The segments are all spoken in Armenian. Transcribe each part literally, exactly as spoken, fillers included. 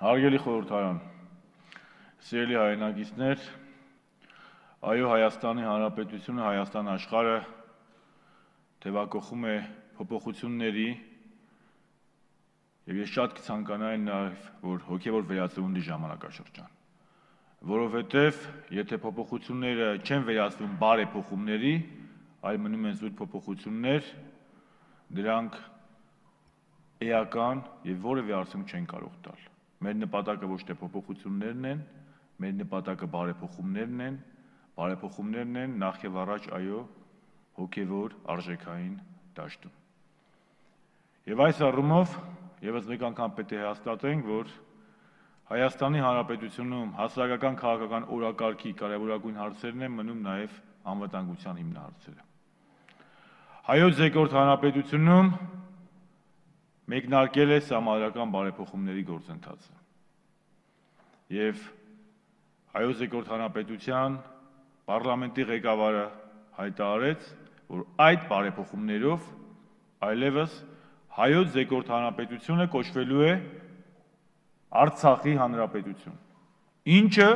Հարգելի խորհրդարան, սիրելի հայրենակիցներ, այո, Հայաստանի Հանրապետությունը, Հայաստան աշխարհը թևակողում է փոփոխությունների եւ ես շատ կցանկանայի նաեւ, որ հոգեվոր վերածնունդի ժամանակաշրջան, որովհետեւ եթե փոփոխությունները չեն վերածվում բարեփոխումների, այլ մնում են զուտ փոփոխություններ, դրանք էական եւ որևէ արդյունք չեն կարող տալ։ Մեր նպատակը ոչ թե փոփոխություններն են, մեր նպատակը բարեփոխումներն են, բարեփոխումներն են նախ եւ առաջ այո հոգեվոր արժեքային դաշտում։ Եվ այս առումով եւս մեկ անգամ պետք է հաստատենք, որ Հայաստանի Հանրապետությունում հասարակական քաղաքական օրակարգի կարևորագույն հարցերն են մնում նաեւ անվտանգության հիմնահարցերը։ Հայոց երկրորդ հանրապետությունում մեկնարկել է սահմանադրական բարեփոխումների գործընթացը եւ Հայոց երկրորդ հանրապետության պարլամենտի ղեկավարը հայտարարեց, որ այդ բարեփոխումներով այլևս Հայոց երկրորդ հանրապետությունը կոչվելու է Արցախի հանրապետություն, ինչը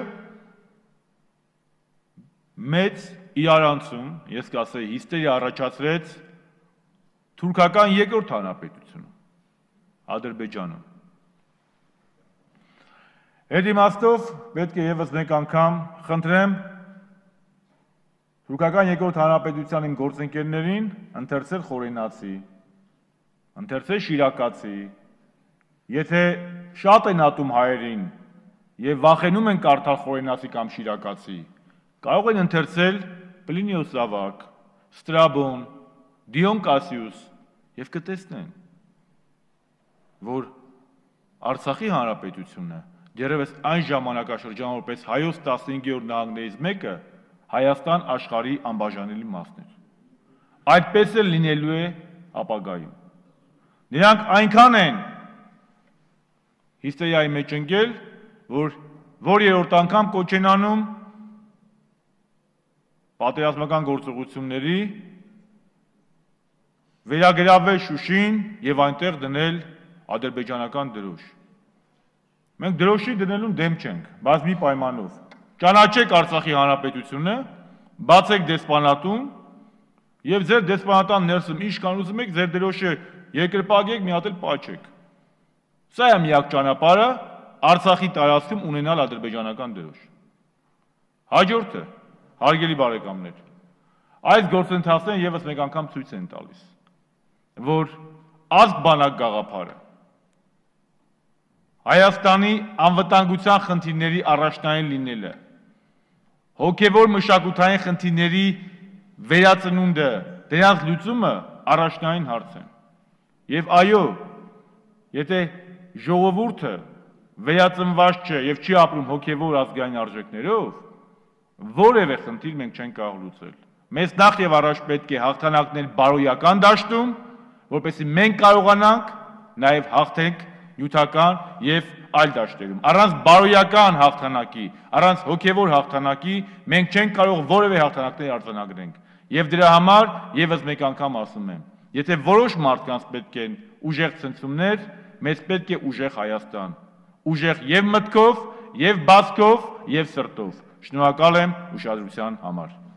մեծ իրարանցում, ես կասեի հիստերիա առաջացրեց թուրքական երկրորդ հանրապետությունում Ադրբեջանում։ Այդ իմաստով պետք է եւս մեկ անգամ խնդրեմ թուրքական երկրորդ հանրապետության իմ գործընկերներին ընթերցել խորենացի, ընթերցել շիրակացի, եթե շատ են ատում հայերին եւ վախենում են կարդալ խորենացի կամ շիրակացի, կարող են ընթերցել Պլինիոս Զավակ, Ստրաբոն, Դիոն Կասիուս եւ կտեսնեն, որ Արցախի հանրապետությունը դեռևս այն ժամանակաշրջան որպես հայոց տասնհինգերորդ նահանգներից մեկը Հայաստան աշխարհի անբաժանելի մասն էր։ Այդպես էլ լինելու է ապագայում։ Նրանք այնքան են հիստերիայի մեջ ընկել, որ որ երրորդ անգամ կոչ են անում պատերազմական գործողությունների վերագրավել Շուշին եւ այնտեղ դնել ադրբեջանական դրոշ։ Մենք դրոշի դնելուն դեմ չենք, բայց մի պայմանով։ Ճանաչեք Արցախի հանրապետությունը, բացեք դեսպանատուն եւ ձեր դեսպանատան ներսում ինչ կան ուզում եք, ձեր դրոշը երկրպագեք, մի հատ էլ պաչեք։ Սա է միակ ճանապարհը Արցախի տարածքում ունենալ ադրբեջանական դրոշ։ Հաջորդը, հարգելի բարեկամներ, այս գործընթացները եւս մեկ անգամ ցույց են տալիս, որ ազգ բանակ գաղափարը Հայաստանի անվտանգության խնդիրների առաջնային լինելը, հոգևոր մշակութային խնդիրների վերածնունդը, դրանց լուծումը առաջնային հարց են։ Եվ այո, եթե ժողովուրդը վերածնված չէ եւ չի ապրում հոգևոր ազգային արժեքներով, որևէ խնդիր մենք չենք կարող լուծել։ Մեզ նախ եւ առաջ պետք է հաղթանակներ բարոյական դաշտում, որպեսզի մենք կարողանանք նաեւ հաղթենք նյութական եւ այլ դաշտերում։ Առանց բարոյական հաղթանակի, առանց հոգևոր հաղթանակի մենք չենք կարող որևէ հաղթանակներ արձանագրենք։ Եվ դրա համար եւս մեկ անգամ ասում եմ, եթե որոշ մարդկանց պետք են ուժեղ ցնցումներ, մեզ պետք է ուժեղ Հայաստան, ուժեղ եւ մտքով, եւ բազկով, եւ սրտով։ Շնորհակալ եմ ուշադրության համար։